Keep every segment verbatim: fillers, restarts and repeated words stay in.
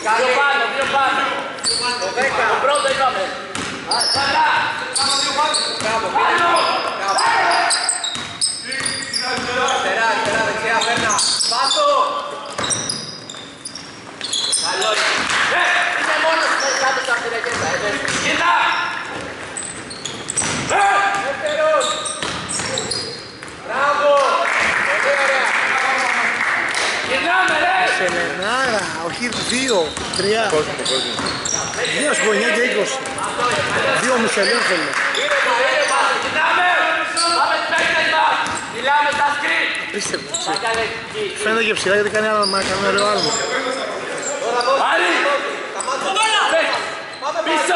Δύο πάνω, δύο πάνω. Το δέκα. Το πρώτο είπαμε. Καλά. Μπράβο, Πάνω. αριστερά, αριστερά, δεξιά, φέρνα. Πάσο. Καλό είναι. Ε, είναι μόνος που κάτω στα πυρακέτα. Κοίτα. Δεύτερος. Μπράβο. Πολύ ωραία. Γυρνάμε ρε. Σελενάρα, όχι δύο, τρία. Κόσμο, κόσμο. Δύο σου εννιά και είκοσι. Δύο Μισελίν θέλω. Ήρεμα, ήρεμα. Γυρνάμε. Πάμε τις παίκτες μας. Μιλάμε στα σκριν. Απίστευτο. Θα κάνε εκεί. Φαίνεται και ψηλά γιατί κάνει άλλο, μα κάνει ωραίο άλμα. Πάρει. Πίσω.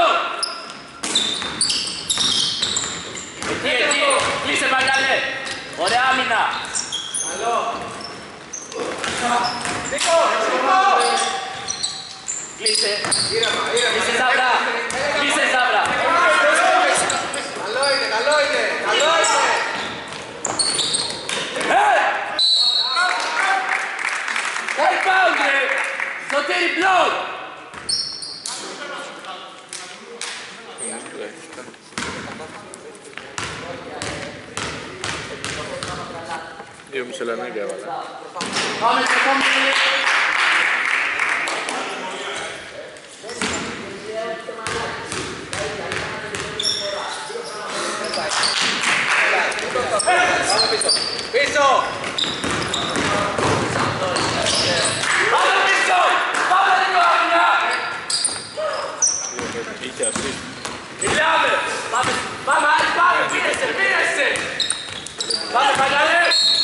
Εκεί, εκεί. Κλείσε Μαγκαλέ. Ωραία άμυνα. Καλό. Νίκο, Νίκο. Κλείσε. Ήρεμα, ήρεμα. Κλείσε Ζάβρα. Κλείσε Ζάβρα. Καλό είναι, καλό είναι, καλό είναι. Ε! Hey, pound ρε. Σωτήρι μπλοκ. Δύο μισελανάκια έβαλα. Πάμε στο επόμενο. Πάμε πίσω. Πίσω. Πάμε πίσω. Πάμε λίγο άμυνα. Είχε αυτή. Μιλάμε. Πάμε, πάμε, άλλη, πάμε. Πίνεσαι, πίνεσαι. Πάμε, Μαγκαλέ.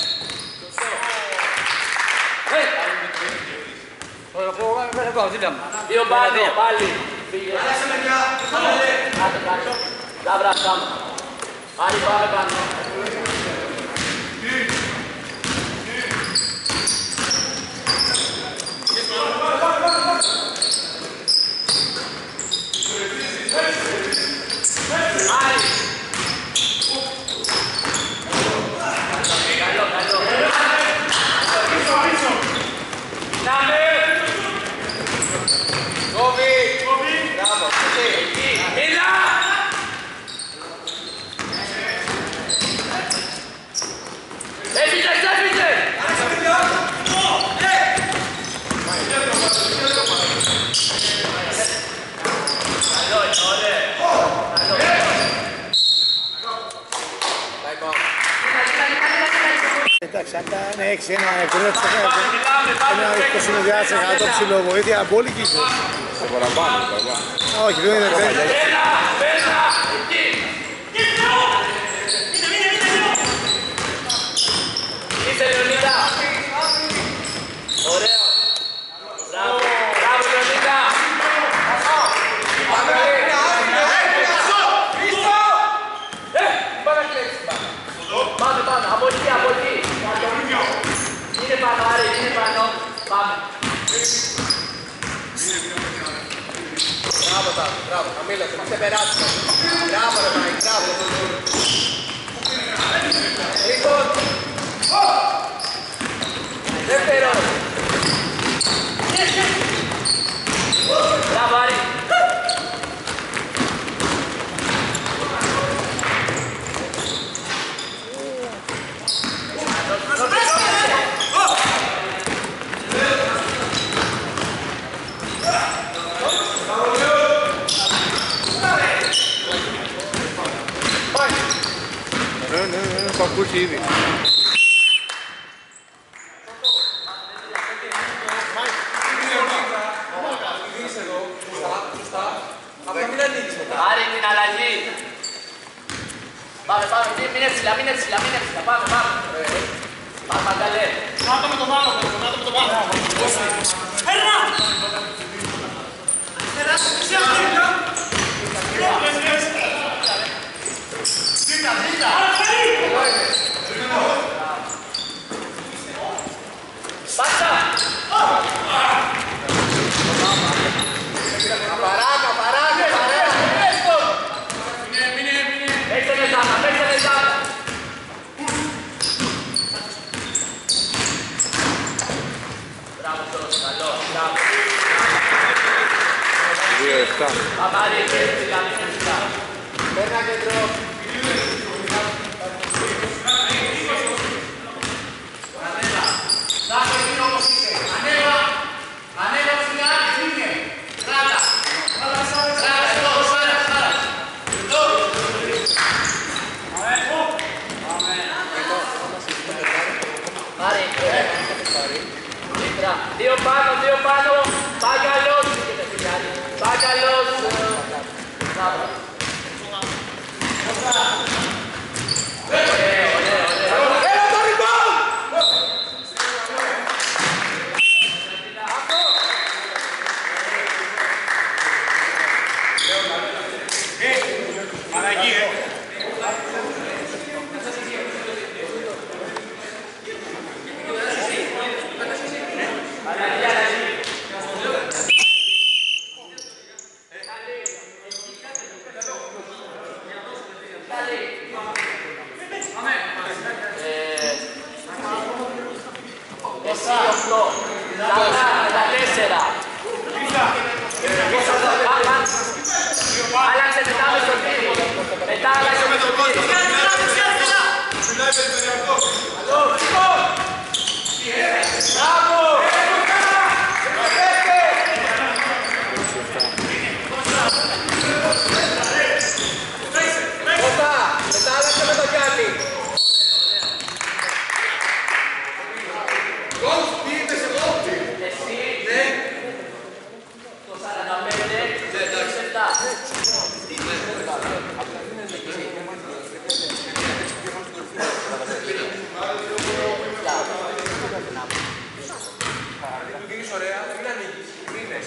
Δύο πάνω, πάλι. Πήγε. Κάτω, κάτω. Ζάβρα, πάμε. Πάλι πάμε πάνω. Πάλι. Καλό, καλό. Μιλάμε. Κόβι. Μπράβο, εσύ. Μίλα. Έφυγε, έφυγε. Καλό είναι, ωραία. Καλό. Time out. Εντάξει, αν ήταν έξι ένα εβδομήντα τοις εκατό, Πάμε, μιλάμε, πάμε. ένα είκοσι τοις εκατό ψηλό βοήθεια, μπόλικη. Το παραπάνω, παραπάνω. Όχι, δεν είναι δεν. Πέρα, πέρα, εκεί. Είσαι Λεωνίδα. Ωραίο. Μπράβο, μπράβο Λεωνίδα. Πάμε, άμυνα, άμυνα, άμυνα. Πίσω. Ε, Πάμε να κλέψεις. πάμε, πάμε, από εκεί, από εκεί. Είναι πάνω, άρε, είναι πάνω. Πάμε. Μπράβο, Τάκη, μπράβο. Χαμήλωσε, μην ξεπεράσουμε. Μπράβο, ρε Μάικ, μπράβο. Λοιπόν. Δεύτερο. Μπράβο, Άρη. Ναι, ναι, ναι, παππούκι ήδη. Άρη την αλλαγή. Πάμε, πάμε, μείνε ψηλά, μείνε ψηλά, μείνε ψηλά, πάμε, πάμε. Πάμε, Μαγκαλέ. Κάτω με το πάνω, κάτω με το πάνω. Έλα! Πάσα. Καπαρά, καπαρά, καπαρά. Παίξε με ζάμα, παίξε με ζάμα. Μπράβο, τόσο καλό. επτά. Παπάρι, φυσικά, φυσικά. Παίρνα κέντρο. Δάκο εκεί όπως είσαι. Ανέβα. Ανέβα ψηλά και φύγε. Κράτα. Κράτα, εδώ, σάρα, σάρα. Εδώ. Πάρε. Δύο πάνω, δύο πάνω. Παγκαλός. Παγκαλός. Μπράβο. Άλλαξε μετά με στον τύρι. Μετά άλλαξε με τον τύρι. Μπράβο! Κώστα, μετά άλλαξε με τον Γιάννη. Γκολ, τι είπες εγώ. Εσύ, Ναι. το σαράντα πέντε, είκοσι επτά. Ωραία, μην ανοίγεις. Μήνες.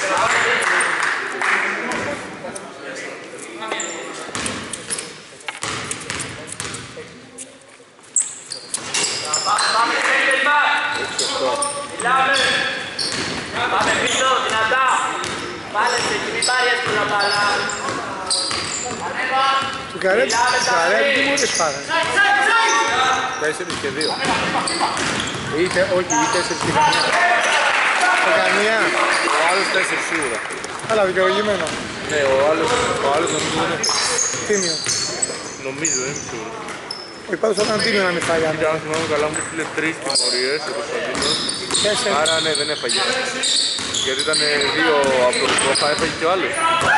Πάμε πέντε, μιλάμε. Πάμε πίσω, δυνατά. Πάλε σε εκεί, μην πάρει εύκολα μπάλα. Ανέβα. Του Καρέτ, του Καρέτ, τι μου είπες πάρα. Τέσσερις και δύο. Είτε, όχι, ή τέσσερις και καμία. Το καμία. Ο άλλος τέσσερις σίγουρα. Αλλά δικαιολογημένο. Ναι, ο άλλος, ο άλλος νομίζω δεν είναι. Τίμιο. Νομίζω, δεν είμαι σίγουρο. Όχι, πάντως θα ήταν τίμιο να μην φάει Κοίτα, άμεσα. αν θυμάμαι καλά μου στείλε τρεις τιμωρίες ο Κωνσταντίνος. Τέσσερις. Άρα ναι, δεν έφαγε. Γιατί ήταν δύο από το Στροφά, έφαγε και ο άλλος.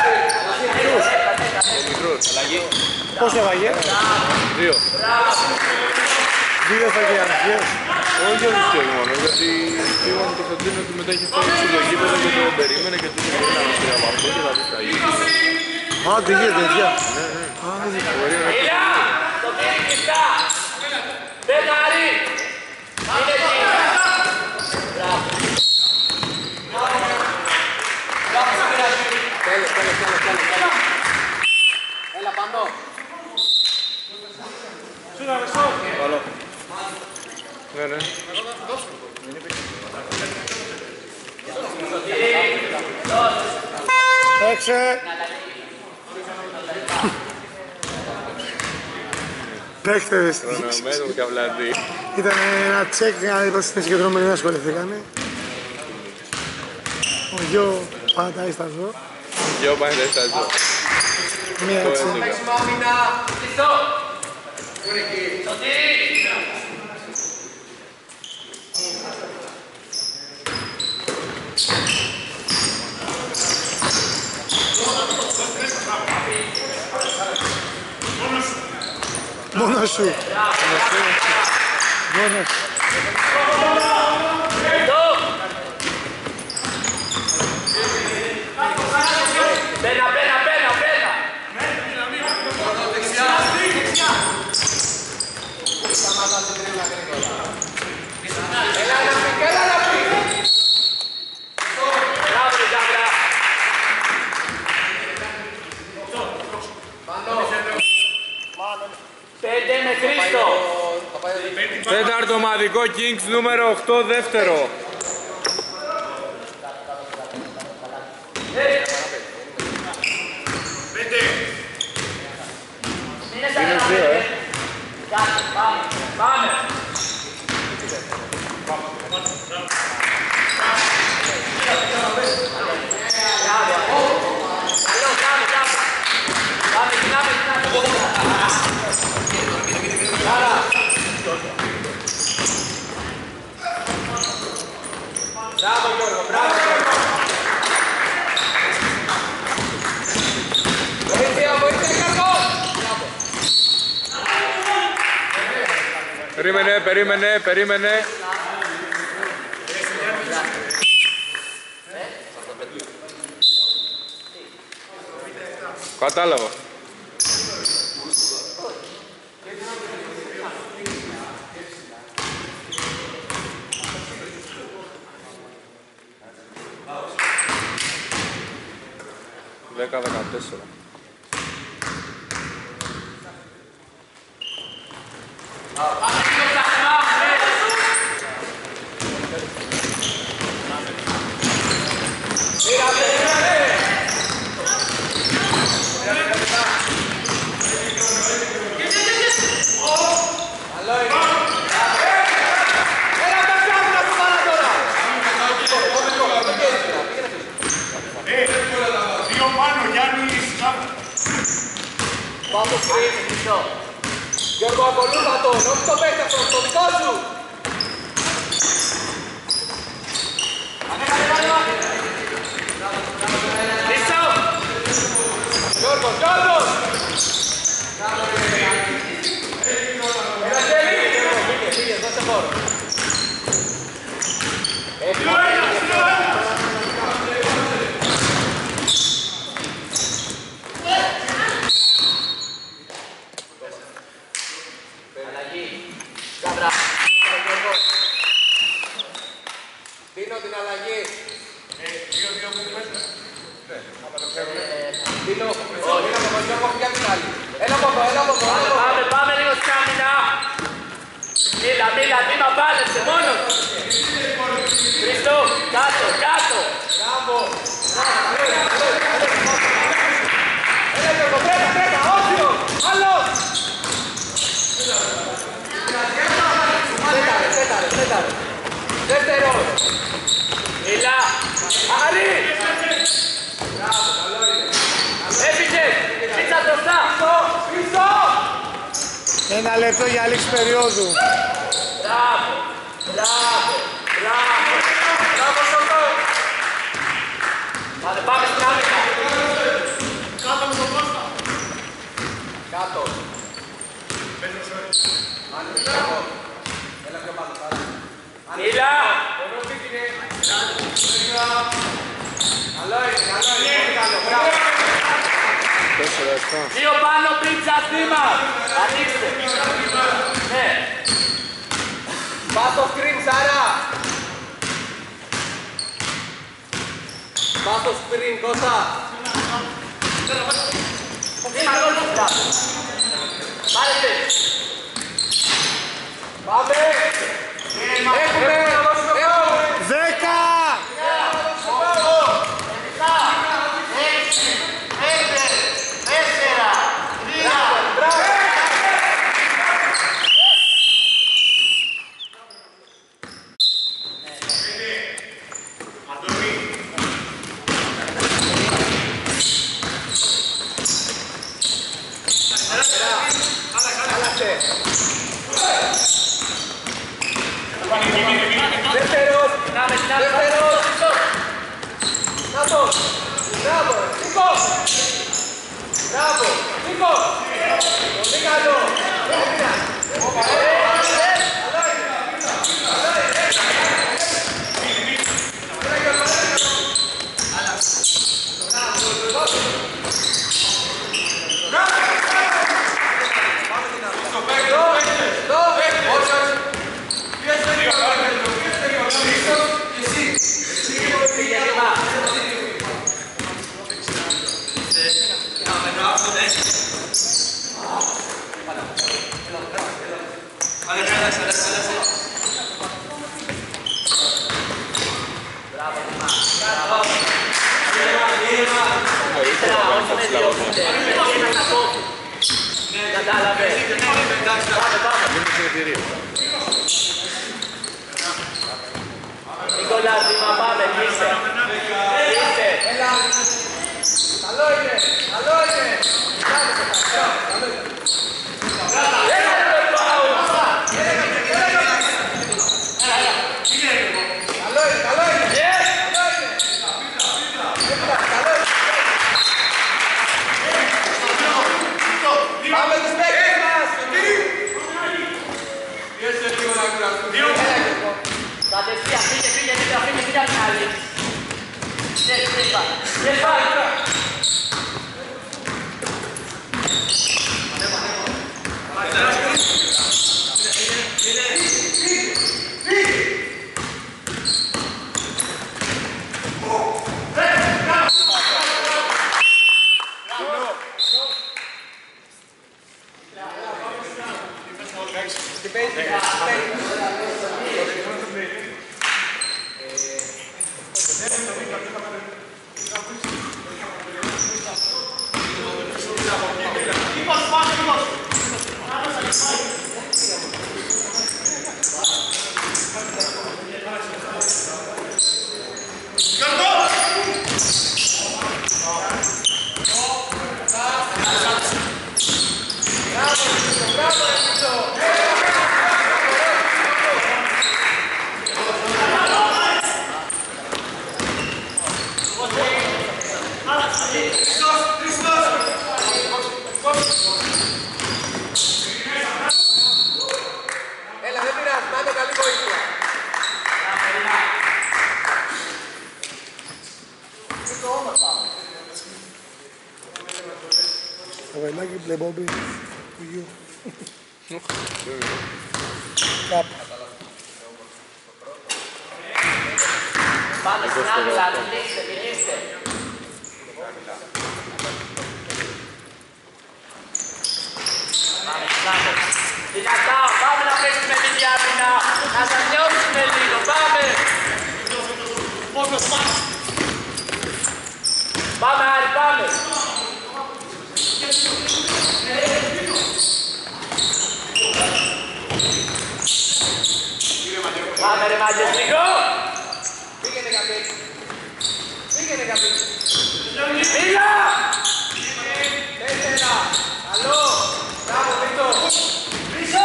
Ο μικρός. Πώς έφαγε. Δύο. Δύο έφαγε αρχές. Όχι για τους δύο μόνο, γιατί είπαν τον Κωνσταντίνο ότι μετά έχει φάει στο γήπεδο και το περίμενε και του είπε να μας πήρε από αυτό και θα δεις τα ίδια. Α, τι γίνεται, τέτοια. Ναι, ναι. Α, δεν Μπορεί να έχει. Ηλιά, το πήρε κλειστά. Μπενάρι. Είναι εκεί. Μπράβο. Τέλος, τέλος, τέλος, τέλος, τέλος. Έλα, πάνω. Καλό. Ναι, ναι. Έξε. Παίχτες. Προναμένο καβλαντή. Ήταν ένα τσεκ για να δει πως είναι συγκεντρωμένοι να ασχοληθήκανε. Ο γιο πατάει στα ζώα. Γιο πάνε τα isa ζω. Μία έτσι. Παίξιμο άμυνα. Κλειστό. Πού είναι εκεί. Σωτήρι. Μόνος σου. Μόνος σου. Εδώ. Πένα, πένα, πένα, πένα. Δεξιά. Έλα να πει, έλα να πει. Μπράβο, Ζάμπρα. Πέντε με Χρήστο. Τέταρτο ομαδικό Kings νούμερο οκτώ δεύτερο. Είναι δύο, ε. Πάμε, πάμε. Μπράβο. Περίμενε, περίμενε, περίμενε. Κατάλαβα. Δέκα δεκατέσσερα. Πάω στο σκριν, πίσω. Γιώργο, ακολούθα τον, όχι το παίχτη αυτό, το δικό σου. Πίσω. Γιώργο, Γιώργο. Έλα, Τέλη. Πήγε, πήγε, δώσε χώρο. Δίνω την αλλαγή. Δίνω, όχι, να το έχω πια την άλλη. Έλα από εδώ, έλα από εδώ. Πάμε, πάμε λίγο σκάμινα. Μίλα, μίλα, μίλα, πάλεψε μόνος. Χριστό, κάτω, κάτω. Μπράβο. Έλα Γιώργο, τρέκα, τρέκα, όποιος. Άλλος. Τέταρε, τέταρε, τέταρε. Δεύτερο. Μίλα. Άρη. Έφυγε. Πίτσα μπροστά. Πίσω. Ένα λεπτό για λήξη περίοδου. Μπράβο. Μπράβο. Μπράβο. Μπράβο Σωτό. Πάμε, πάμε στην άμυνα. Κάτω με τον Κώστα. Κάτω. Άνοιξε κάτω. Έλα πιο πάνω, πάρα. Μίλα. Καλό είναι, καλό είναι, πολύ καλό, μπράβο. Τέσσερα επτά. Δύο πάνω πίτσα στήμα. Ανοίξτε. Ναι. Πας στο screen, Σάρα. Πας στο screen, Κώστα. Στήμα κόλπιστα. Πάρετε. Πάμε. Έχουμε, έχουμε. Δέκα! Δεύτερος, δεύτερος. Νάτος, μπράβο, Νίκο. Μπράβο, Νίκο. Πολύ καλό. Κατάλαβε. Πάμε, πάμε. Νικόλα, Δήμα, πάμε, κλείστε. Κλείστε. Καλό είναι, καλό είναι. Έλα, ρε, πάω. Καλό είναι, καλό είναι. Yes. Πάμε τους παίκτες μας. Καβελάκι, Playmobil, του γιου. Κάπου. Πάμε στην άκρη, μιλήστε, μιλήστε. Πάμε στην άκρη. Δυνατά, πάμε να παίξουμε την διάμυνα, να σας νιώσουμε λίγο, πάμε. Πάμε, Άρη, πάμε. Πάμε ρε μάγκες λίγο! Πήγαινε καπί! Πήγαινε καπί! Μίλα! Τέσσερα! Καλό! Μπράβο, πίσω! Πίσω!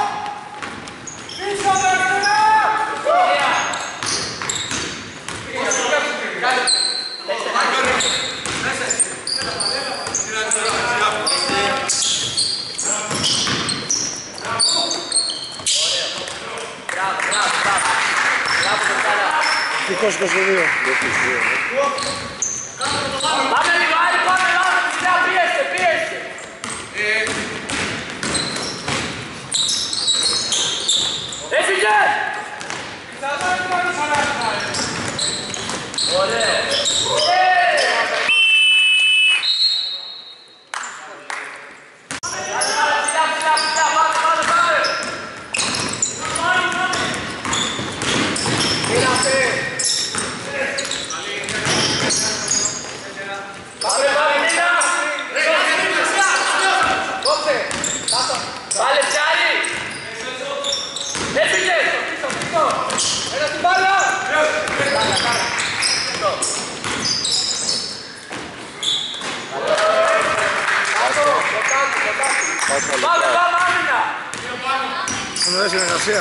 Πίσω, δέρφυνα! Ωραία! είκοσι είκοσι δύο. Πάμε λίγο, Άρη, πάμε λάθος, ψηλά, πίεστε, πίεστε. Έφυγε! Ωραία. Πάμε, πάμε, άμυνα! Ωραία συνεργασία.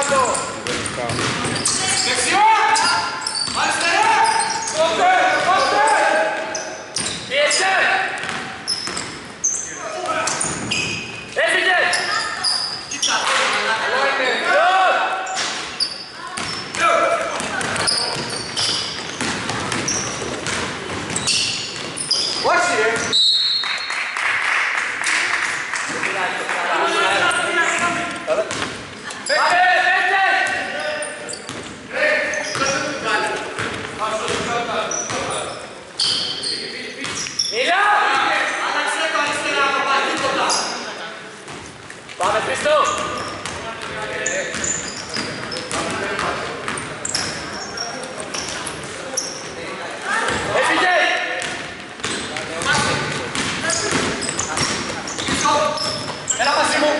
Δεξιό! Αριστερά! Κόψε, κόψε! Πίεσε! Έφυγε! Κοίτα! Όχι, ρε! Πάμε, πέστε! Μίλα! Άλλαξε το αριστερά, παπά, τίποτα! Πάμε, Χριστό! Έφυγε! Έλα μαζί μου!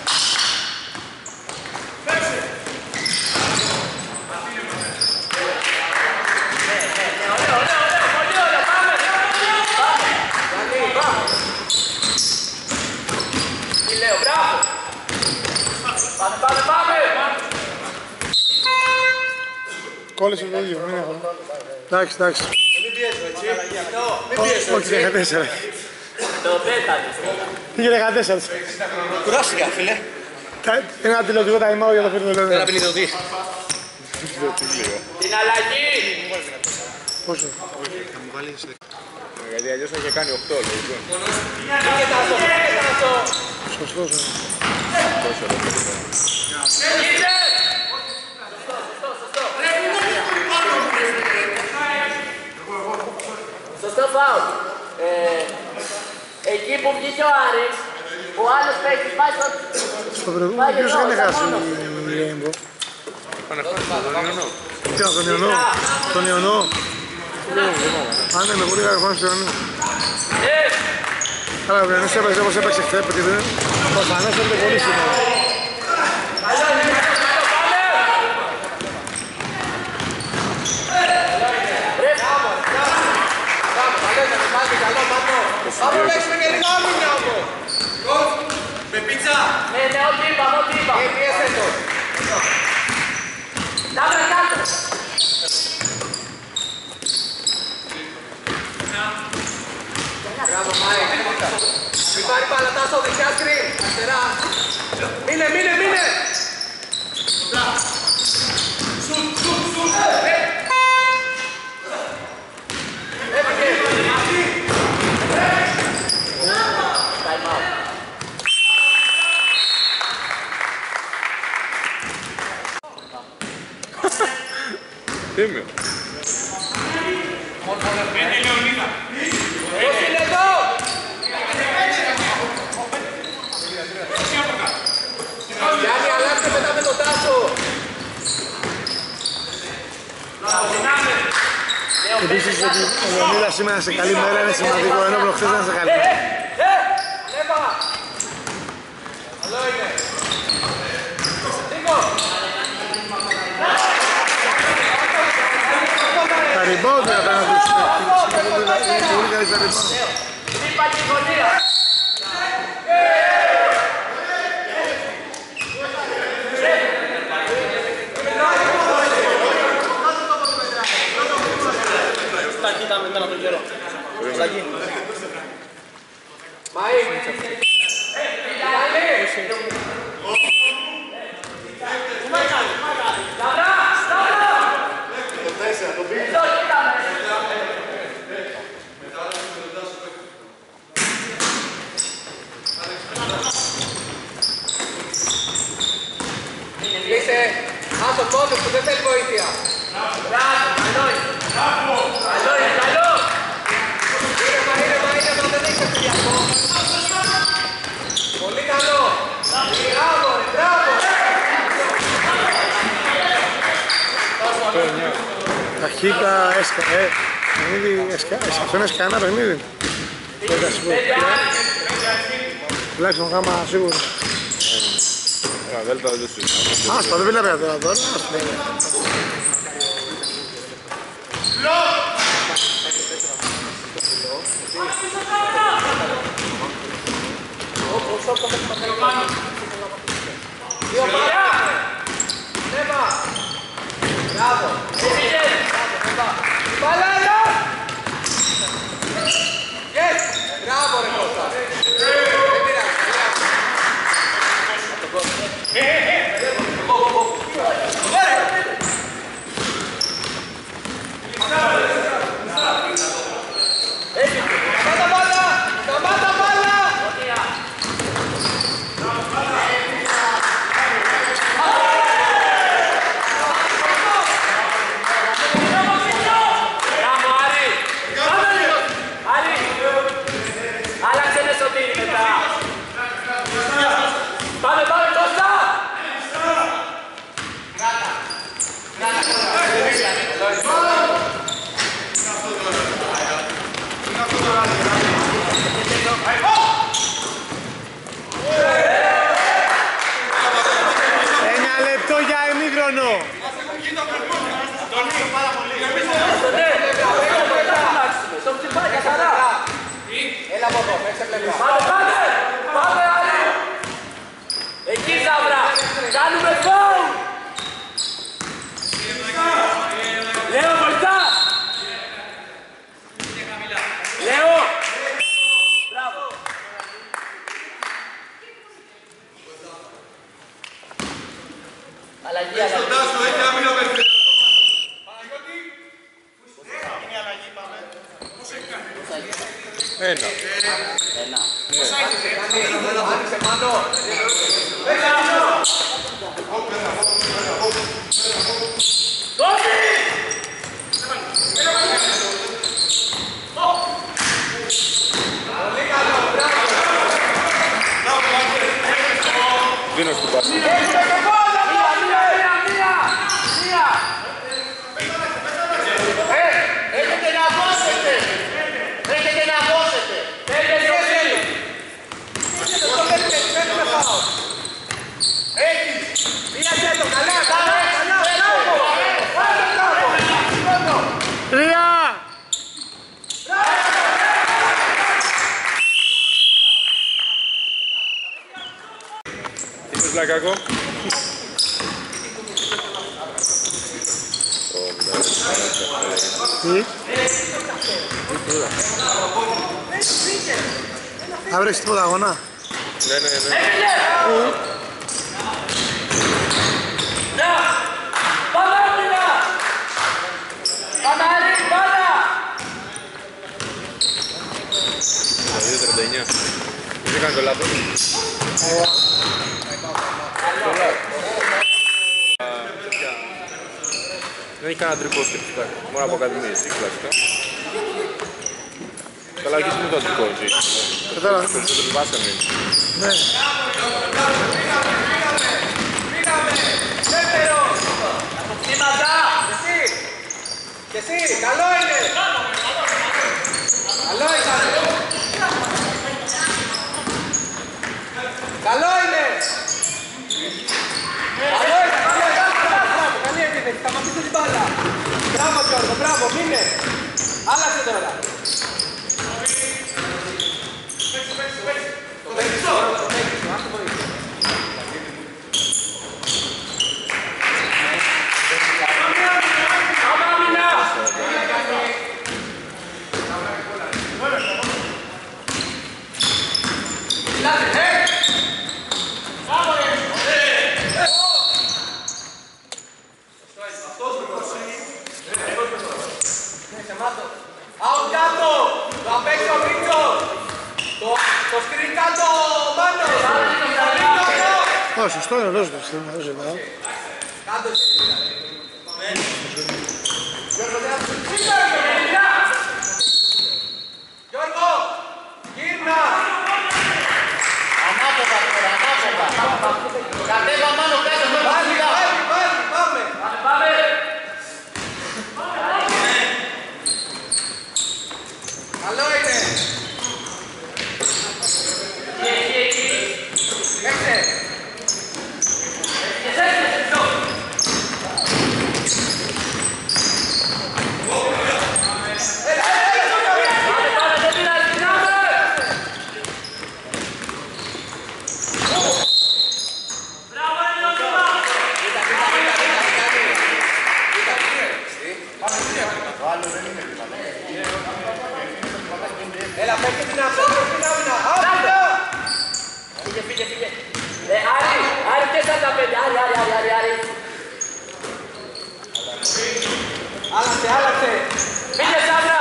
Ωραίο, ωραίο, ωραίο, πολύ ωραίο, πάμε! Πάμε! Πάμε! Τι λέω, μπράβο! Πάμε, πάμε, πάμε! Κόλλησε το ίδιο, μην έχω. Εντάξει, εντάξει. Μην πιέζω, έτσι. Μην πιέζω, Όχι, δεκατέσσερα. Το πέτανε. Είχε δεκατέσσερα. Κουράστηκα, φίλε. Ένα τηλεοπτικό time out για το φίλο. Ένα πενήντα δύο. Την αλλαγή! Πόσο? Θα μου βάλεις... Γιατί αλλιώς θα είχε κάνει οκτώ, λογικό. Πήγε Τάσο, πήγε Τάσο. Σωστός. Τόσο ρε παιδί. Σωστό φάουλ. Ε, εκεί που βγήκε ο Άρης, ο άλλος παίκτης πάει στο... Στο προηγούμενο ποιος είχαν χάσει η Ρέιμπο? Πάνε χάσει τον Ιωνό. Ποιο, τον Ιωνό? Τον Ιωνό? Αν δεν με πολύ χαραγόνος τον Ιωνό. Καλά, ο Ιωνός έπαιξε όπως έπαιξε χθες, προφανώς έπαιξε πολύ σήμερα. Πάμε παίξουμε και λίγο άμυνα όμως. Με πίτσα. Ναι, ναι, ό,τι είπα, ό,τι είπα. Ε, πιέσε το. Δάμε κάτω. Μπράβο, Μάικ. Μην πάρει μπάλα, Τάσο, δεξιά σκριν. Αριστερά. Μείνε, μείνε, μείνε. Σουτ, σουτ, σουτ. Time out. Τίμιο. Πώς είναι εδώ. Γιάννη, αλλάξτε μετά με τον Τάσο. Επίσης ότι ο Λεωνίδας σήμερα σε καλή μέρα είναι σημαντικό, ενώ προχθές ήταν σε καλή μέρα. Λέβα. Καλό είναι. Νίκο. Τα rebound είναι απέναντι τους παίκτες. Είναι πολύ καλή στα rebound. Είπα και η γωνία. Μάικ. Κλείσε. Άσο πόντος που δεν θέλει βοήθεια. Μπράβο, καλό είναι. Καλό είναι, καλό. Ήρεμα, ήρεμα, ήρεμα, δεν έχεις ευθυντιακό. Πολύ καλό. Μπράβο, ρε, μπράβο. Ταχύτητα έσκα, ε, παιχνίδι έσκα, αυτό είναι σκανά παιχνίδι. Δεν θα σου πω. Τουλάχιστον γάμα σίγουρα. Ένα δέλτα δεν το συζητάμε. Άσπα, δεν βλέπετε τώρα τώρα. Άσπα. Δύο πάρα. Λέβα. Μπράβο. Μπάλα, έλα. Yes. Μπράβο, ρε Κώστα. Δεν πειράζει. Σταμάτα μπάλα. Σταμάτα μπάλα. Μπράβο, Άρη. Πάμε λίγο. Άρη. Άλλαξε με Σωτήρη μετά. Πάμε, πάμε, Κώστα. Ένα λεπτό για ημίχρονο. Στον τσιπάει, καθαρά. Έλα από εδώ, παίξε πλευρά. Πάμε, πάμε. Πάμε, Άρη. Εκεί, Ζάβρα. Κάνουμε φάουλ. Λέω, βοηθά. Λέω. Μπράβο. Αλλαγή, αλλαγή. Ένα. Ένα. Άνοιξε πάνω. Δίνω στην πάση. Έχετε να δώσετε! Έχετε να δώσετε! Τρία! Τι πες Λακάκο? Τι? Θα βρεις τίποτα αγώνα? Ναι, ναι, ναι. δύο τριάντα εννιά. Δεν έκανε το λάθος. Δεν έχει κανένα αντρικό σκεφτικά. Μόνο από ακαδημίες, κλασικά. Καλά, και εσύ με το αντρικό, εσύ. Κατάλαβα. Περισσότερο βάσαμε. Ναι. Και εσύ, καλό είναι! Καλό ήταν! Καλό είναι! Καλό είναι, καλό είναι! Μπράβο, καλή επίθεση, θα μαθείτε την μπάλα! Μπράβο Γιώργο, μπράβο, μείνε! Άλλαξε τώρα! Το παίξεις, το παίξεις, ας το βοηθήσεις. Out κάτω! Το απέξω ο Μίτσος! Το σκριν κάτω πάνω! Ω, σωστό είναι, δώσ' το, δώσ' το. Κάτω εσύ! Γιώργο! Γύρνα! Ανάποδα τώρα, ανάποδα! Κατέβα μάνο κάτω με Πάλι, βασιλιά! πάλι, πάλι, πάμε! Πάμε! Καλό είναι! Έξε! Έλα, παίξε την άμυνα, παίξε την άμυνα! Άμυνα! Φύγε, φύγε, φύγε. Ε, Άρη, Άρη, και σαν τα πέντε. Άρη, Άρη, Άρη, Άρη, Άρη. Άλλαξε, άλλαξε! Φύγε, Σάντρα.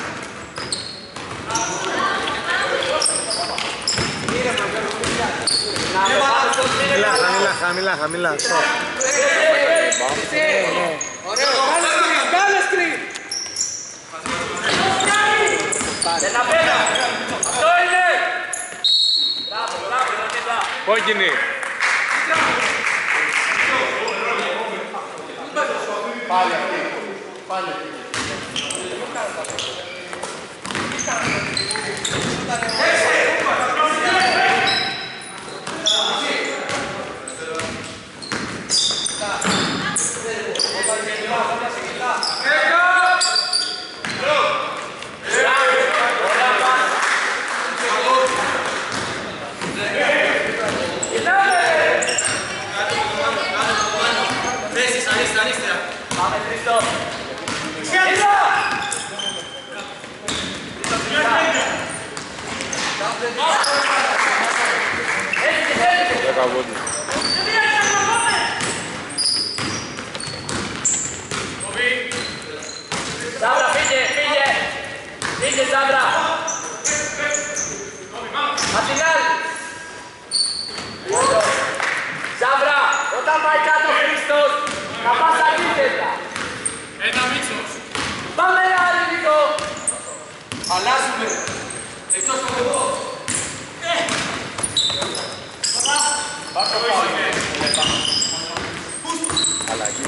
Χαμηλά, χαμηλά, χαμηλά, χαμηλά. Stop. Ωραίο, κάνε σκριν, κάνε σκριν! Δεν τα πέρα. Αυτό είναι. Μπράβο, μπράβο, Ρωτήτα. Κόκκινη. Πάλι αυτή, πάλι αυτή. Πάμε, Χρήστο. Έλα. Για καβόνι. Σάβρα, φύγε, φύγε. Φύγε, Σάβρα. Αλλάζουμε. Εκτός από εδώ. Αλλαγή.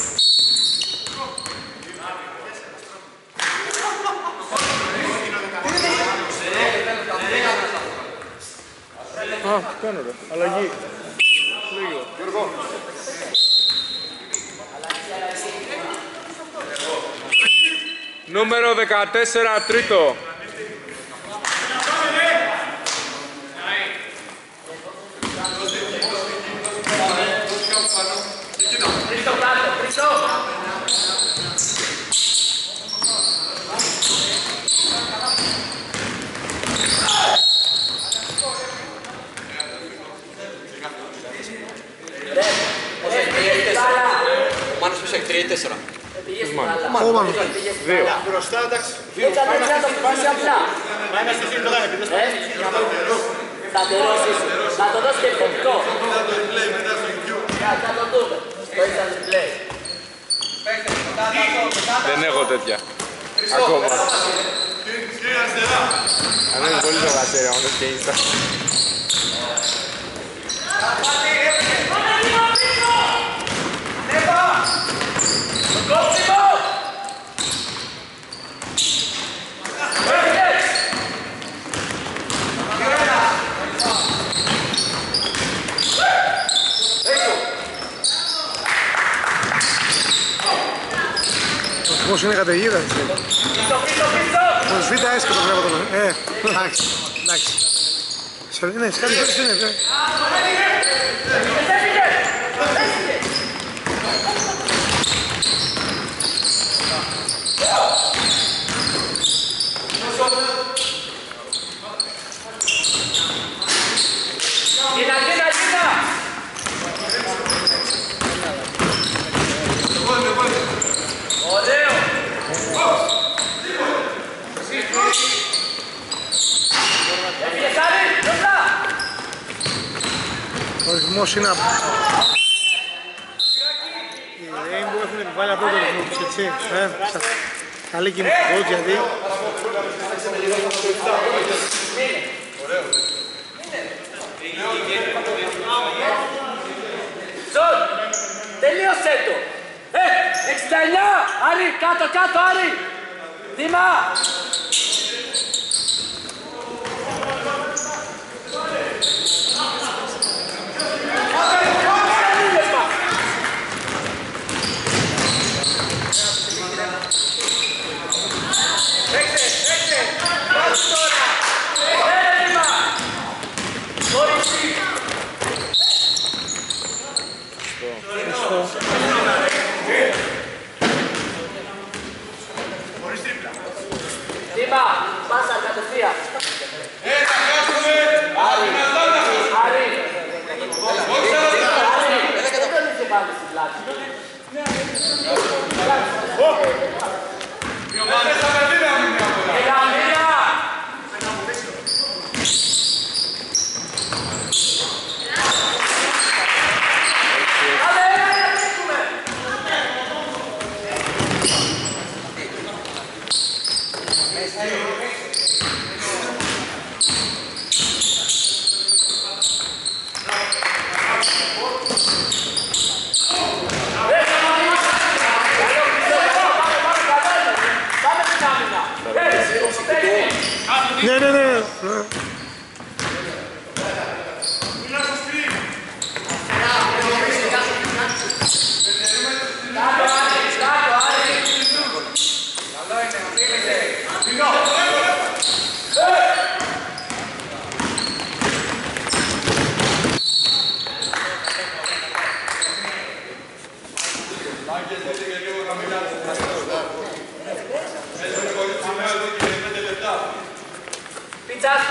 Α, κάνω ρε. Αλλαγή. Λίγο. Γιώργο. Νούμερο δεκατέσσερα, τρίτο. Τρίτο κάτω, τρίτο. Ο Μάνος πες έχει τρία τέσσερα. Ο Μάνος. Δύο. Μπροστά, εντάξει. Έτσι αν να το πεις απλά. Μα είμαστε εσύ τώρα, επειδή Ε, θα τερώσεις, θα το δώσει και επιθετικό. Θα το δούμε. Το έχεις αν replay. Δεν έχω τέτοια. Ακόμα. Αν είναι πολύ το γασέρι, άμα δεν και Insta. Κόψιμο! Πώς είναι καταιγίδα, έτσι. Πίσω, πίσω, πίσω! Πώς β' έσκα το βλέπω τώρα. Ε, εντάξει, εντάξει. Σε ναι, σε κάτι δεν είναι, ε. Έφυγε! Έφυγε! Γίνα, γίνα, γίνα! Ωραίο! Έφυγες Άρη, μπροστά! Ο ρυθμός είναι από... Οι Rainbow έχουν επιβάλει από το ρυθμό τους, έτσι. Ε, καλή κινητικότητα, γιατί... Ζων, τελείωσέ το! Ε, εξήντα εννιά! Άρη, κάτω, κάτω, Άρη! Δήμα! Παίξε, παίξε! Πάτσε τώρα! Έλα, Δήμα! Χωρίς! Δήμα, πάσα κατευθείαν. Έλα, κάτσουμε. Άρη, Άρη. Όχι σαν να την Άρη, δεν τον είχε βάλει στην πλάτη. Πέσαμε δύναμη μια φορά. Έλα, μία. Πάμε, έλα, έλα, βρίσκουμε. Ναι, ναι, ναι. Πίτσας.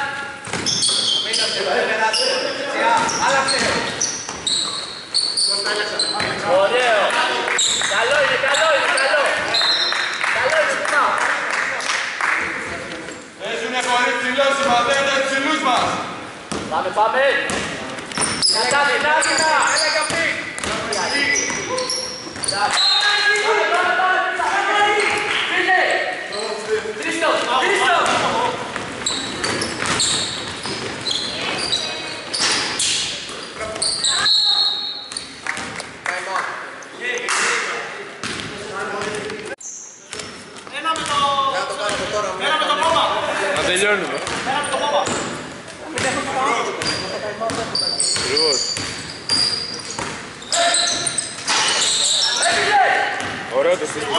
Ωραίο. Καλό είναι, καλό είναι, καλό. Καλό είναι, Δήμα. Παίζουνε χωρίς ψηλός, συμμαθαίνετε τους ψηλούς μας. Πάμε, πάμε. Κατά δυνά, δυνά. Έλα καπί. Πάμε, πάμε, πάμε. Πήγε. Τρίστος, τρίστος. τελειώνουμε. Ακριβώς. Ωραίο το σύστημα.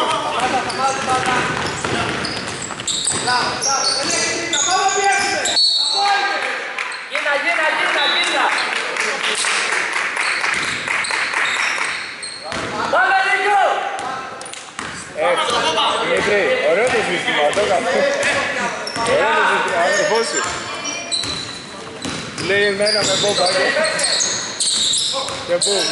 Γίνα, γίνα, γίνα, γίνα. Πάμε λίγο. Ε, Δημήτρη, ωραίο το σύστημα, το έκανα. Ωραίο το σύστημα, αδερφός σου. Λέει εμένα με μπόμπα και μπούμ.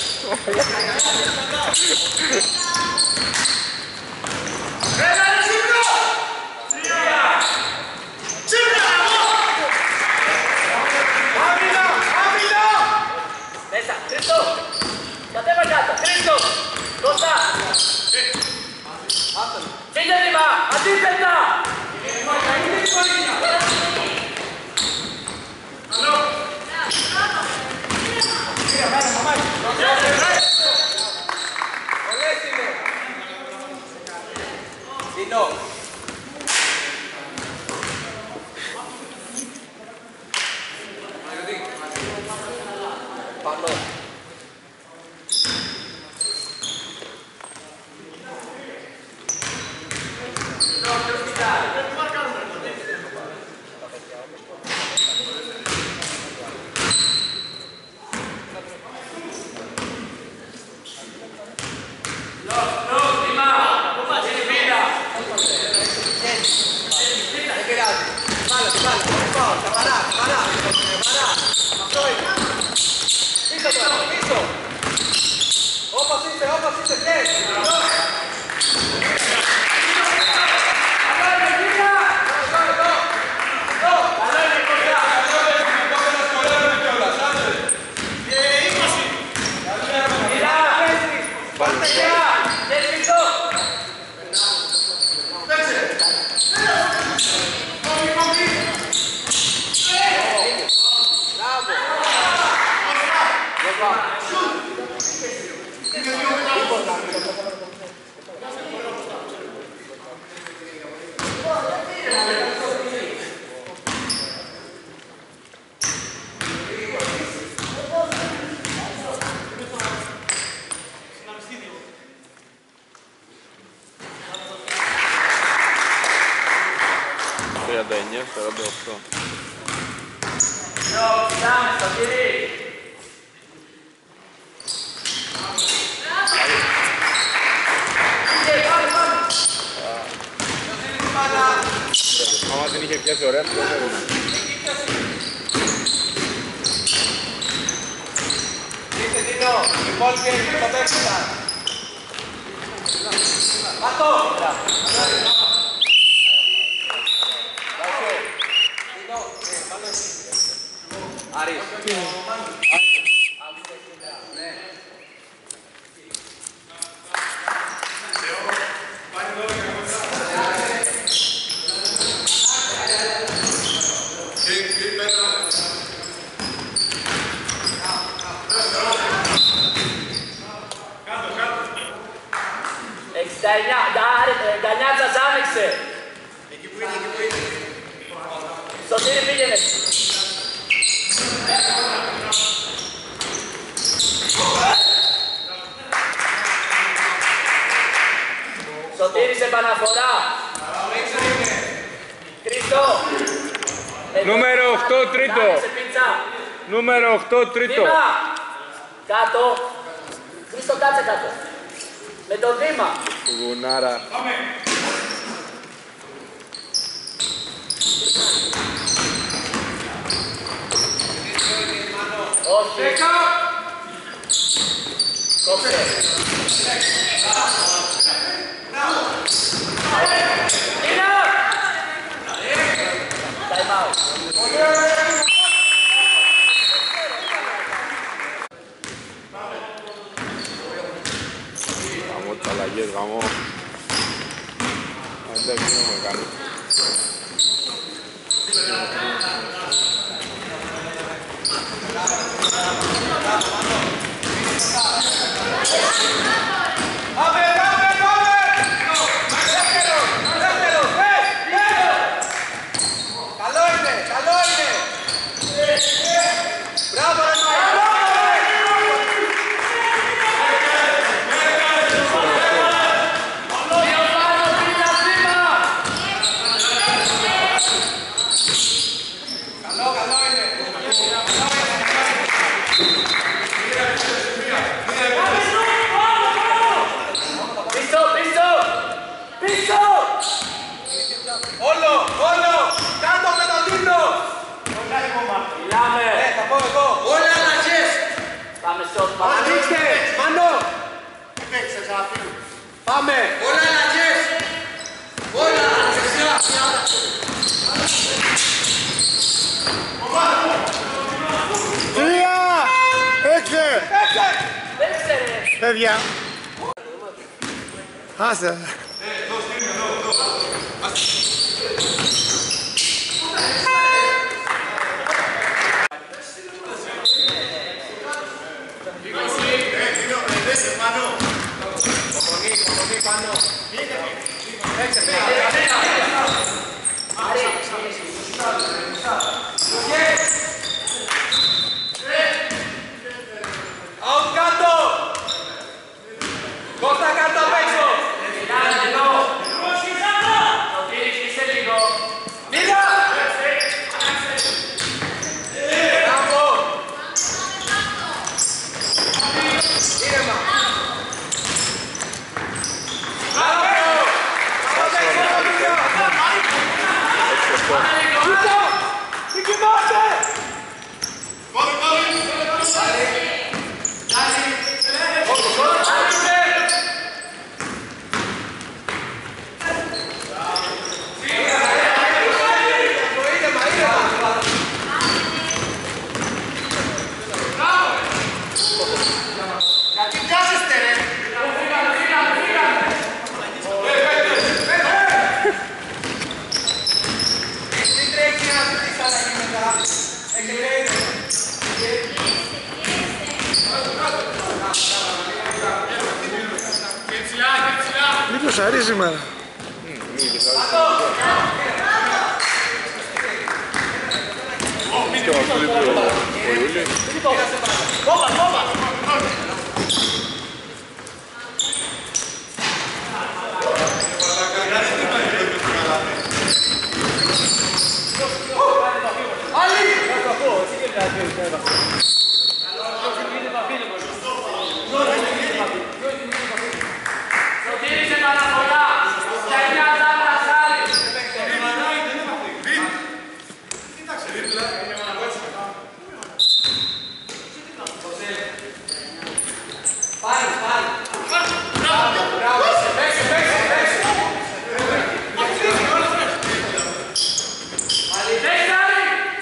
Έλα ρε Σύπρο! Σύπρο! Άμυνα! Άμυνα! Μέσα, Χρήστο. Κατέβα κάτω, Χρήστο. Κώστα. Φύγε ρήμα, αντίθετα. Δίνω. Πάνω. τριάντα εννιά σαράντα οκτώ. Κοιτάμε στο κύρι. Άμα την είχε πιάσει ωραία, δεν έρχομαι. Δείτε, Δίνο, οι υπόλοιποι έρχονται το τέξινα. Πάτω! Άρης. εξήντα εννιά, Ντανιάτσας άνοιξε. Εκεί που είναι, εκεί που είναι. Σωτήρη πήγαινε. Σωτήρη σε επαναφορά. Χρήστο. Νούμερο οκτώ τρίτο. Νούμερο οκτώ τρίτο. Δήμα. Κάτω. Χρήστο κάτσε κάτω. Με το Δήμα. Γουνάρα. Όχι. Κόψε. Είναι! Time out. Γαμώ τις αλλαγές, γαμώ. Εντάξει, δεν έχουμε κάνει. Πάμε, πάμε, πάμε! Δεύτερο, δεύτερο, πες, πες! Όλο, όλο! Κάτω με τον τίνο! Μιλάμε. Ε, θα πω εγώ. Όλα αλλαγές! Πάμε shot, πάμε. Ανοίξτε! Μανώ! Πάμε! Όλα αλλαγές! Όλα! Τρία! Έξε! Έξε ρε. Παιδιά! Άσε! Out κάτω! Κώστα κάτω απ' έξω! Μίλα! Μπράβο! Ήρεμα! Μπράβο! Απ' έξω τα παιδιά! Κοίτα! Μη κοιμάσαι! Γιατί πιάσεστε ρε! Τι τρέχει να ζητήσει αλλαγή μετά. Έχετε Λίγο σαρί σήμερα. Στο αυτό είπε ο Ιούλη. Κόβα, κόβα. Σωτήρισε παραφορά. Για μια τάμπρα σάλη. Πάλι, πάλι. Μπράβο, μπράβο. Παίξε, παίξε, παίξε. Πάλι. Παίξε άλλη.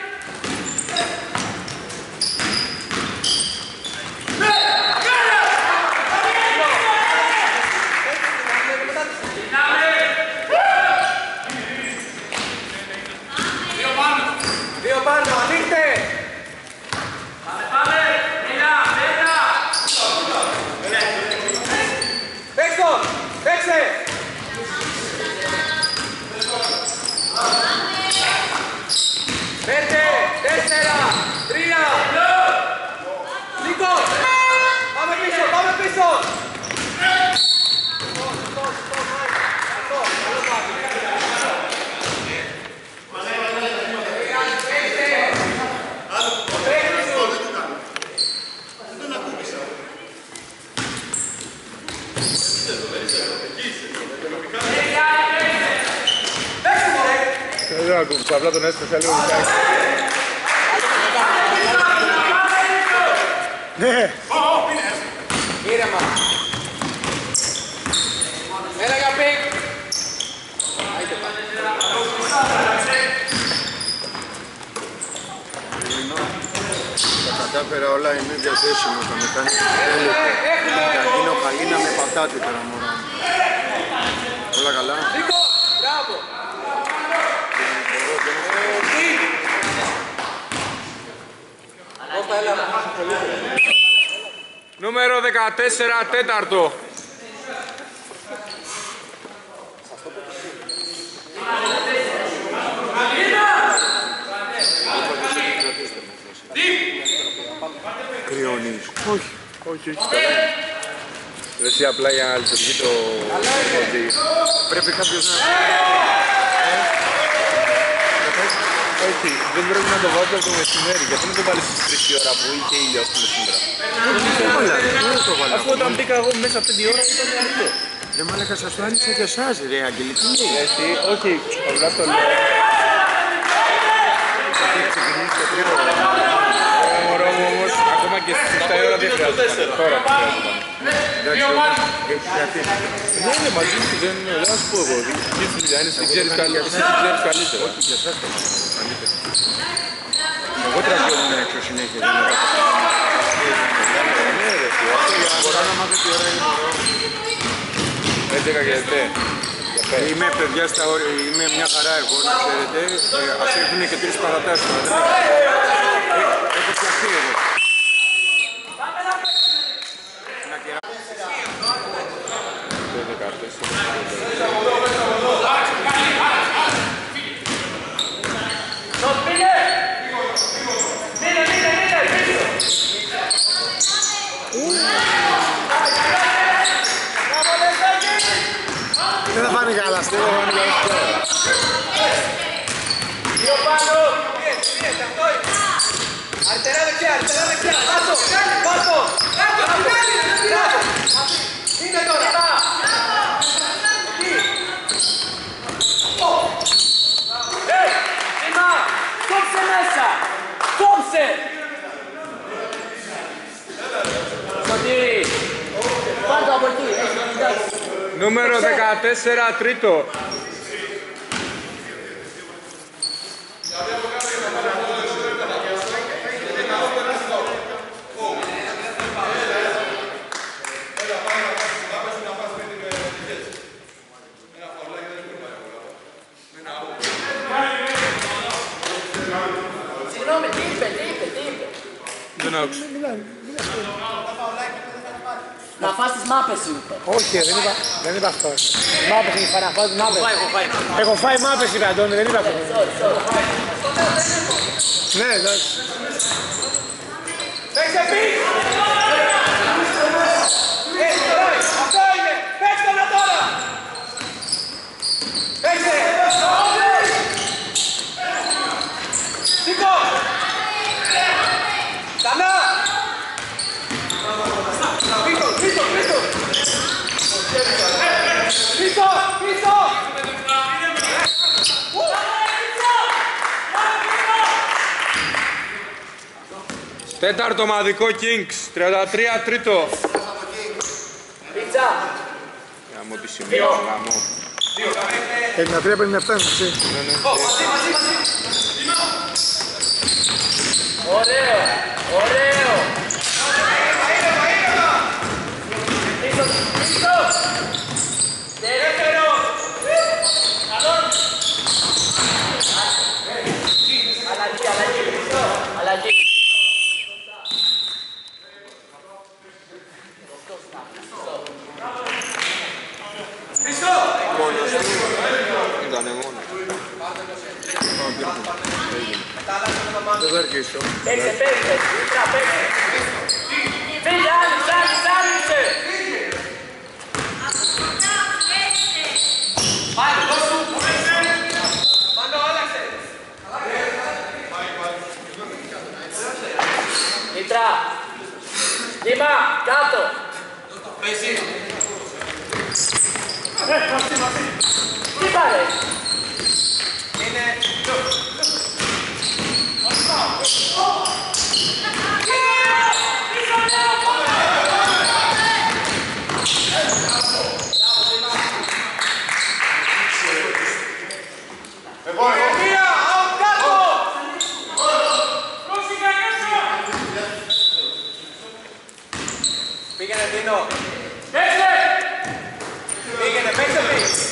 Δύο πάνω, ανοίξτε. Πάμε, πάμε. Έλα, έλα. Παίξ' το, παίξε. Πέντε, τέσσερα, τρία. Νίκο, πάμε πίσω, πάμε πίσω. Δεν ακούγεις, απλά τον έσπασα λίγο λιγάκι. Ναι! Ήρεμα. Έλα για πικ. Τα κατάφερα όλα, είναι διαθέσιμο το μηχάνημα. Καρκίνο χαλίνα με πατάτη τώρα μωρά. Όλα καλά. Νίκο, μπράβο. Κώστα, έλα. Νούμερο δεκατέσσερα, τέταρτο. Κρυώνεις. Όχι. Όχι, όχι, καλά. Εσύ απλά για να λειτουργεί το ότι Πρέπει κάποιος να... όχι, δεν πρέπει να το βάζω από το μεσημέρι. Γιατί να το βάλεις στις τρεις η ώρα που είχε ήλιο ας πούμε σήμερα. Όλα, δεν το βάλα. Αφού όταν μπήκα εγώ μέσα πέντε ώρα ήταν ανοιχτό. Ρε μάλακα, σας το άνοιξα και εσάς ρε Αγγελική. Γιατί, όχι, απλά το λέω. Έχει ξεκινήσει το τρίτο. Ε, μωρό μου όμως, ακόμα και στις επτά η ώρα δεν χρειάζεται. Τώρα που χρειάζεται. Εντάξει, έχει γιατί. Δεν είναι μαζί σου, δεν είναι, δεν θα σου πω εγώ. Τι σου δουλειά είναι, δεν ξέρεις καλύτερα. Εσύ την ξέρεις καλύτερα. Όχι για εσάς το καλύτερα. Εγώ τραγιόμουν έξω συνέχεια. Ναι ρε, Μπορώ να μάθω τι ώρα είναι μωρό. έντεκα και επτά. Είμαι παιδιά στα όρια, είμαι μια χαρά εγώ, να ξέρετε. Ε, ας έχουν και τρεις παρατάσεις. Ε, έχω φτιαχτεί εγώ. Δεν θα φάνει καλά, δεν θα φάνει καλά. Δύο πάνω. Αριστερά δεξιά, αριστερά δεξιά. Πάτω, πάτω. Είναι τώρα. Ε, Σίμα, κόψε μέσα. Κόψε. Σωτήρη. Πάρ' από εκεί. Εντάξει. Νούμερο δεκατέσσερα, τρίτο. Συγγνώμη, τι είπε, τι είπε, τι είπε. Δεν άκουσα. Να φας τις μάπες σου είπε. Όχι, δεν είπα, δεν είπα αυτό. Μάπες έχει φάει, να φάω τις μάπες. Έχω φάει μάπες, είπε Αντώνη, δεν είπα αυτό. Ναι, εντάξει. Παίξε πίσω. Έτσι, τώρα. Αυτό είναι. Παίξτε να τώρα. Παίξε. Σήκω. Ξανά. Πίσω, πίσω, πίσω. Πίσω, πίσω. Τέταρτο ομαδικό Kings, τριάντα τρία τρίτο. Πίτσα. Γαμώ τη σημεία, γαμώ. πενήντα τρία πενήντα επτά, έτσι. Ναι, ναι. Ωραίο, ωραίο. Πίσω, πίσω. Δεύτερο. Αλλαγή, αλλαγή, πίσω. Αλλαγή. Ήτανε μόνο. Δεν θα αρχίσω. Παίξε, παίξε. Πίτρα, παίξε. Φύγε, άνοιξε, άνοιξε, άνοιξε. Πάμε, δώσ' του. Μάνο, άλλαξε. Πίτρα. Δήμα, κάτω. Πέσει. Τι πάρε. Είναι. Μία, out κάτω. Πήγαινε Δίνο. Πήγαινε, παίξε πίσω.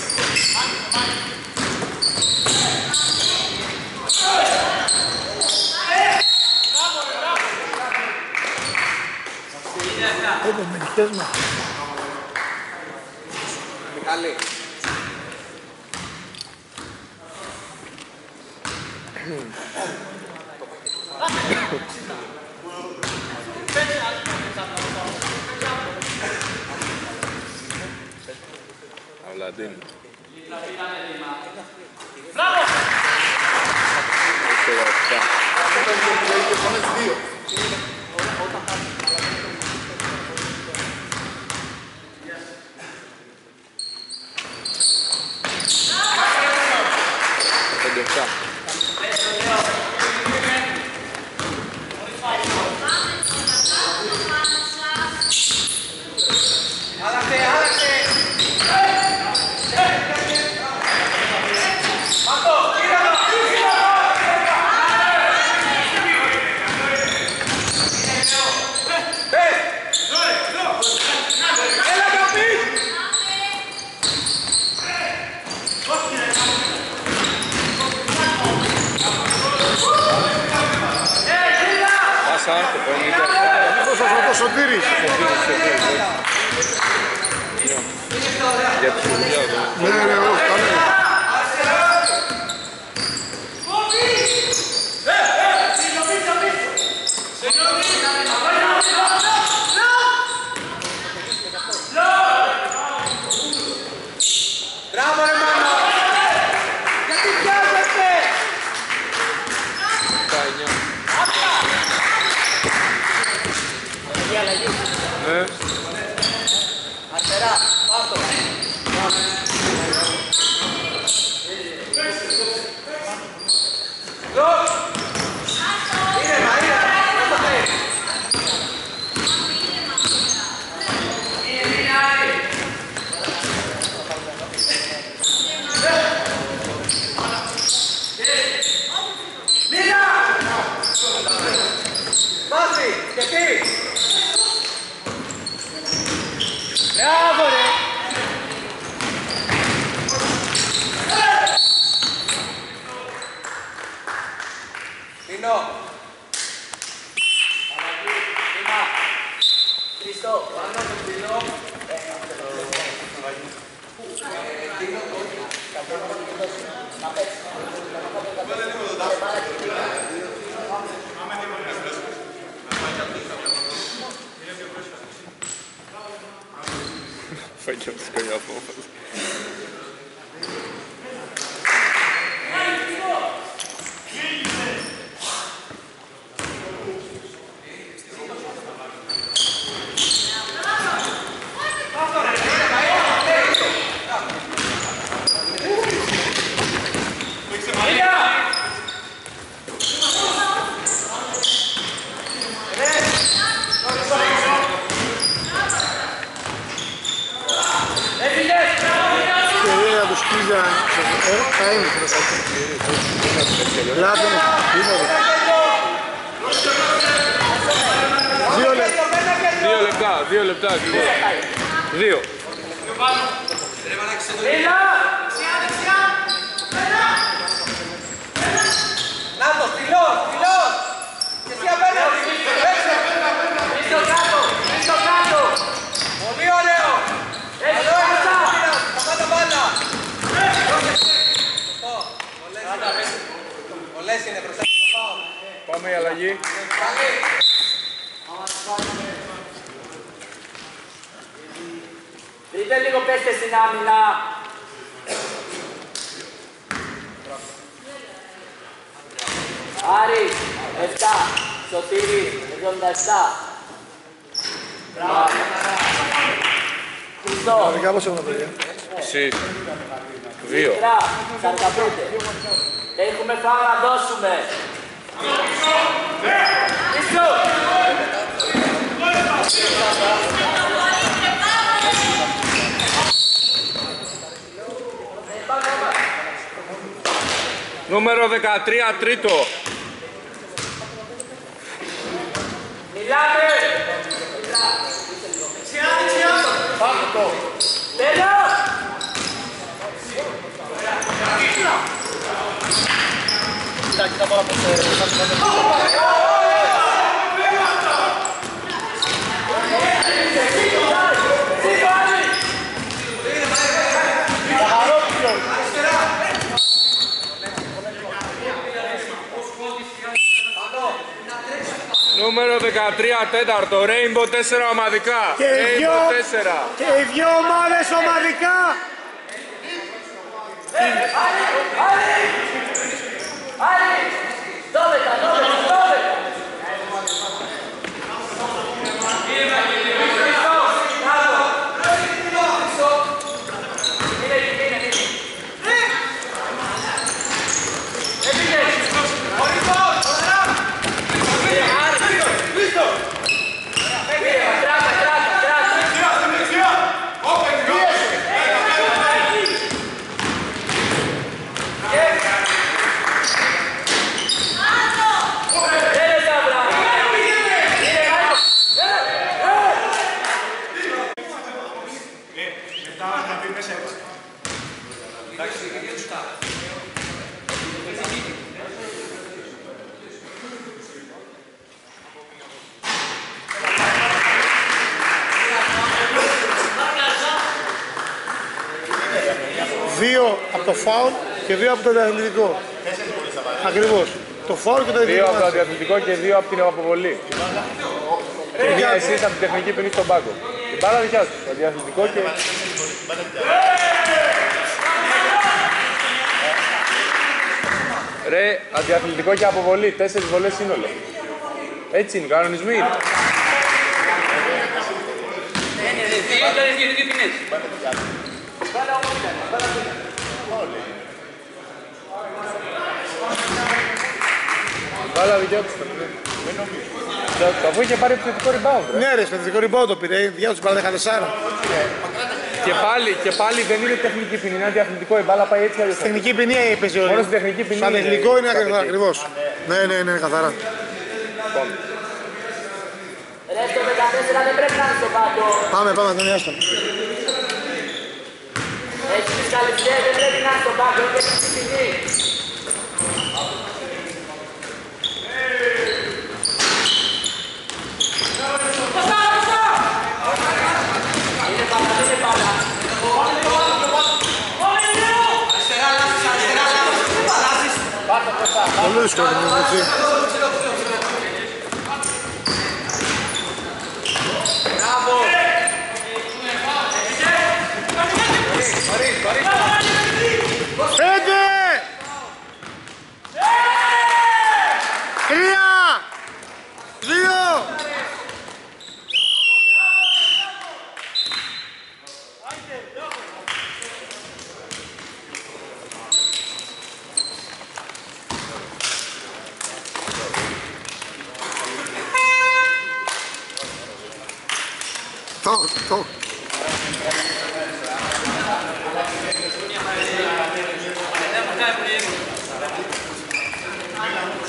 Εδώ, μερικές μας. Μιχάλη. Αυλαντίν. Μπράβο. λεπτά. Άλλαξε, άλλαξε! Μάτω, κοίτα το! Έλα καπί! Πάσα, το πενήντα. Πώς θα φωτό Σωτήρης. Για τη δουλειά του. Ναι, ναι, όχι, καλά. Μπράβο ρε μάνα! Γιατί πιάζετε! δεκαεννιά. Ναι. Αριστερά, πάτω! Λος! Είναι μα, είναι μα! Δεν το θέλει! Μάθη, και τι! Μπράβο ρε! Δίνω! Χριστό, πάνω τον Δίνω. Δίνω το όχι. Να παίξει. Φάγε από σκονιά απόφαση. Ευκαιρία του Σκίζα. Ε, θα είναι. Λάδι μου. Δύο λεπτά. Δύο λεπτά, δύο λεπτά ακριβώς. Δύο. Νάτο, στυλός, στυλός! Και εσύ απέναντι! Έξω! Πίσω κάτω, πίσω κάτω! Πολύ ωραίο! Εδώ είναι τα πίνα, σταμάτα μπάλα! Σωστό, πολλές είναι μπροστά. Πάμε η αλλαγή. Βρείτε λίγο παίχτες στην άμυνα. Άρη, επτά. Σωτήρη, εβδομήντα επτά. Μπράβο. Χριστό. Μερικά πώς έχουν παιδιά. Εσύ. Δύο. Μικρά, σαράντα πέντε. Έχουμε φάω να δώσουμε. Πίσω. Νούμερο δεκατρία, τρίτο. Μιλάμε. Πάμε το. Τέλος. Κοίτα, κοίτα πάρα πως Νούμερο δεκατρία, τέταρτο. Rainbow τέσσερα ομαδικά. Και οι δυο, Rainbow τέσσερα. και οι δυο ομάδες ομαδικά. Άρη, Άρη, Άρη, δώδεκα, δώδεκα, δώδεκα. το φάουλ και δύο από το διαθλητικό. Ακριβώς. Το φάουλ και το Δύο διαθλητικό. από το αντιαθλητικό και δύο από την αποβολή. Και μία εσείς από την τεχνική ποινή στον πάγκο. Η μπάλα δικιά σου. Το αντιαθλητικό και... Ρε, αντιαθλητικό και αποβολή. Τέσσερις βολές σύνολο. Έτσι είναι, κανονισμοί είναι. Δύο και δύο ποινές. Μπάλα δικιά τους. Αφού είχε πάρει επιθετικό rebound, ρε. Ναι ρε, στο θετικό rebound το πήρε, η δικιά τους μπάλα δεκατέσσερα. Και πάλι, και πάλι δεν είναι τεχνική ποινή, είναι αντιαθλητικό. Η μπάλα πάει έτσι αλλιώς. Τεχνική ποινή παίζει ο Μόνο στην τεχνική ποινή. στο αθλητικό είναι κατ' εκεί. ακριβώς. Ναι, ναι, ναι, καθαρά. Ρε, στο δεκατέσσερα δεν πρέπει να είναι στο πάγκο. Πάμε, πάμε, τον Ιάστον. Έχει τις καλυψιές, δεν πρέπει να είναι στο πάγκο. Είναι στη ποινή. Είναι μπάλα, είναι μπάλα. Πολύ δύσκολο είναι, έτσι. Πέντε! Τρία! Δύο! Το, το. Thank you.